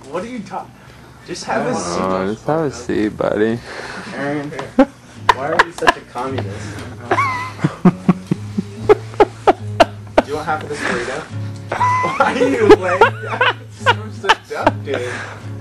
What are you talking? Just have a seat. Just have a seat, buddy. Aaron, why are you such a communist? Do you want half of this burrito? Why are you like that? So seductive.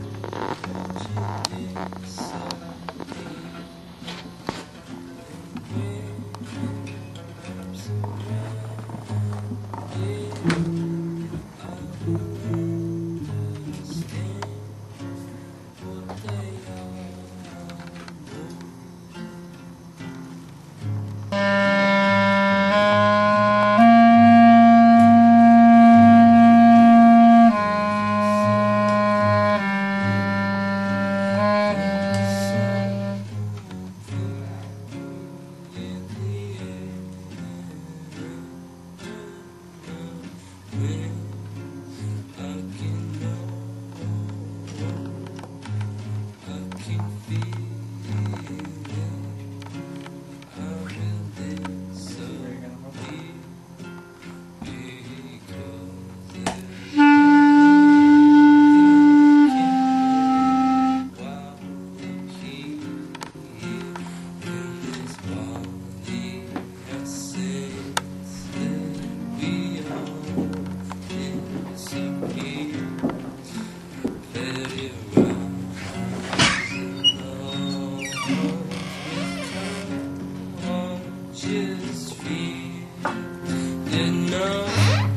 Just feel enough.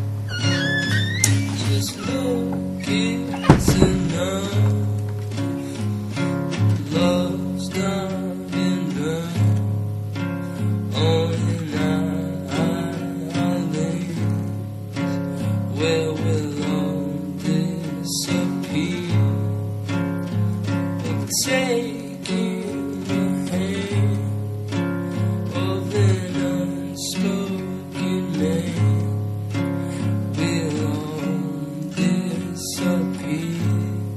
Just look, it's enough. Love's not enough on an island where we'll all disappear. Like taking your hand of an unspoken man, we'll all disappear.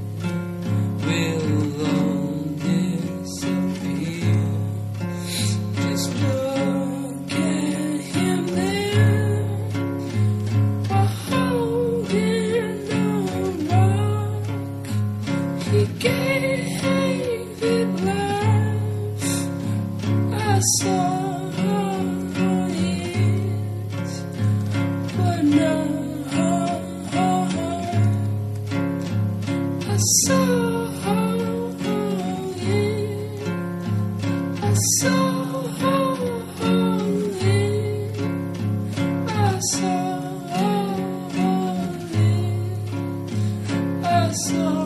We'll all disappear. Just look at him there, while holding on rock. He gave it life. I saw it, but now I saw it. I saw it. I saw it. I saw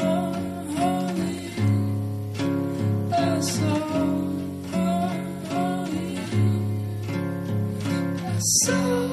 it. I saw it. I saw